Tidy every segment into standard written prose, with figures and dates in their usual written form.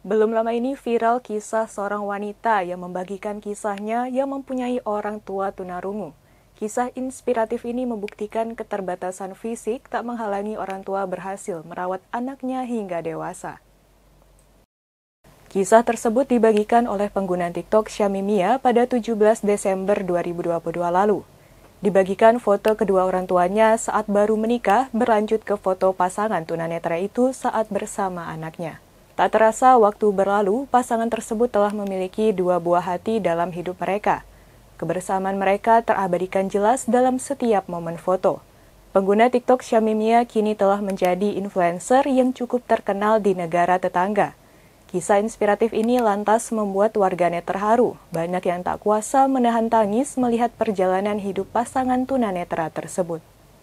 Belum lama ini viral kisah seorang wanita yang membagikan kisahnya yang mempunyai orang tua tunarungu. Kisah inspiratif ini membuktikan keterbatasan fisik tak menghalangi orang tua berhasil merawat anaknya hingga dewasa. Kisah tersebut dibagikan oleh pengguna TikTok Syami Mia pada 17 Desember 2022 lalu. Dibagikan foto kedua orang tuanya saat baru menikah berlanjut ke foto pasangan tunanetra itu saat bersama anaknya. Tak terasa waktu berlalu, pasangan tersebut telah memiliki dua buah hati dalam hidup mereka. Kebersamaan mereka terabadikan jelas dalam setiap momen foto. Pengguna TikTok Syami Mia kini telah menjadi influencer yang cukup terkenal di negara tetangga. Kisah inspiratif ini lantas membuat warganet terharu. Banyak yang tak kuasa menahan tangis melihat perjalanan hidup pasangan tunanetra tersebut.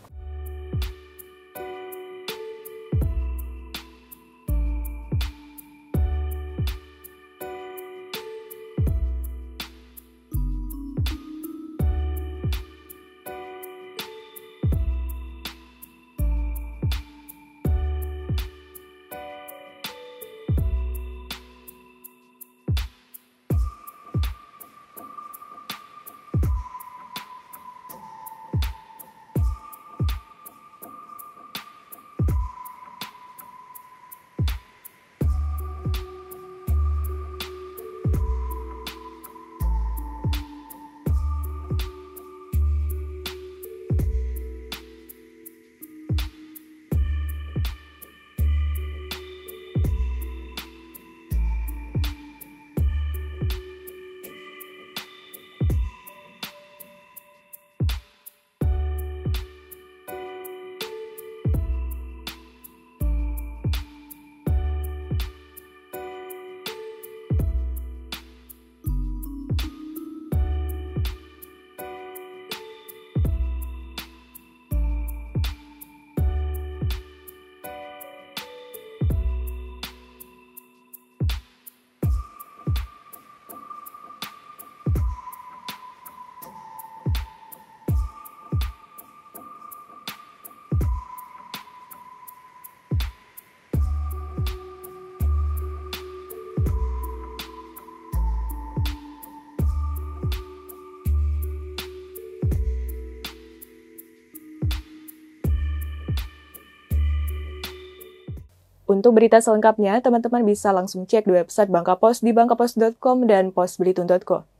Untuk berita selengkapnya, teman-teman bisa langsung cek di website Bangka Pos di bangkapos.com dan posbelitung.co.